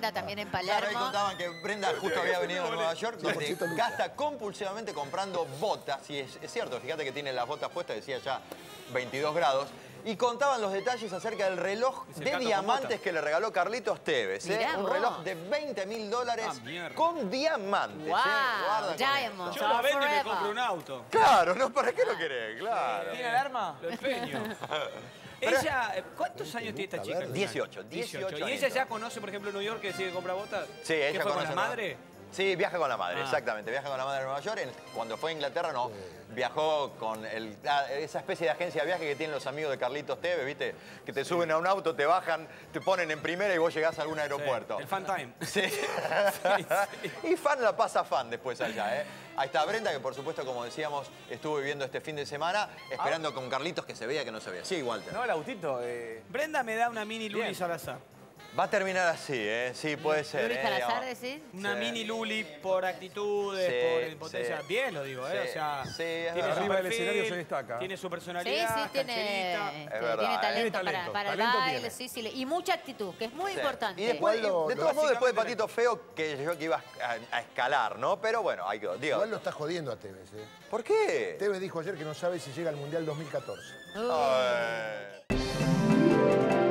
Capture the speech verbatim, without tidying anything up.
Brenda también en Claro, Palermo. ahí contaban que Brenda justo había venido de Nueva York, donde gasta compulsivamente comprando botas. Y es, es cierto, fíjate que tiene las botas puestas, decía ya veintidós grados. Y contaban los detalles acerca del reloj de diamantes que le regaló Carlitos Tevez. ¿eh? Un reloj de veinte mil dólares ah, con diamantes. Wow, ¿eh? Diamonds. Yo lo vendo y me compro un auto. Claro, ¿no? ¿Para qué lo querés? Claro. ¿Tiene alarma? Lo empeño. Ella, ¿cuántos años tiene esta chica? dieciocho, dieciocho. ¿Y ella ya conoce, por ejemplo, New York que sigue compra botas? Sí, ella fue conoce con la madre. Sí, viaja con la madre, ah. exactamente. Viaja con la madre de Nueva York. Cuando fue a Inglaterra, no. Viajó con el, esa especie de agencia de viaje que tienen los amigos de Carlitos Tevez, ¿viste? Que te suben a un auto, te bajan, te ponen en primera y vos llegás a algún aeropuerto. Sí, el fan time. Sí. sí, sí. Y fan la pasa fan después allá, ¿eh? Ahí está Brenda, que por supuesto, como decíamos, estuvo viviendo este fin de semana, esperando ah. con Carlitos que se veía que no se veía. Sí, Walter. No, el autito. Eh... Brenda me da una mini Luli Salazar. Va a terminar así, ¿eh? Sí, puede ser. ¿Luli ¿eh? Salazar decís? Una sí. mini Luli por actitudes, sí, por impotencia. Sí. Bien lo digo, ¿eh? Sí. O sea, sí, tiene arriba su del perfil, escenario se destaca. Tiene su personalidad, sí, sí, tiene, este, verdad, tiene talento, tiene talento para, para talento el baile, tiene. sí, sí, y mucha actitud, que es muy sí. importante. Y después, lo, de lo todos modos, después de Patito Feo, que yo que iba a, a escalar, ¿no? Pero bueno, hay que... Digo, igual lo está jodiendo a Tevez, ¿eh? ¿Por qué? Tevez dijo ayer que no sabe si llega al Mundial dos mil catorce. Uh.